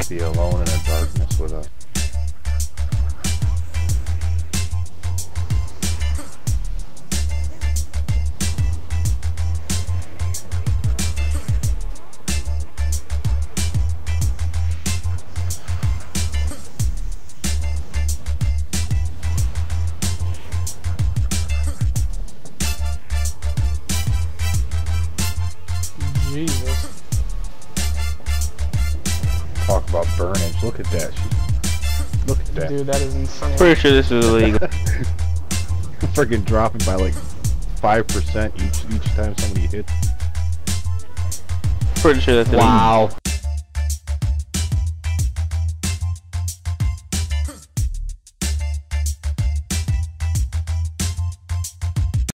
be alone in the darkness with us. Jesus. Talk about burnage. Look at that. Look at that. Dude, that is insane. Pretty sure this is illegal. Freaking dropping by like 5% each time somebody hits. Pretty sure that's illegal. Wow.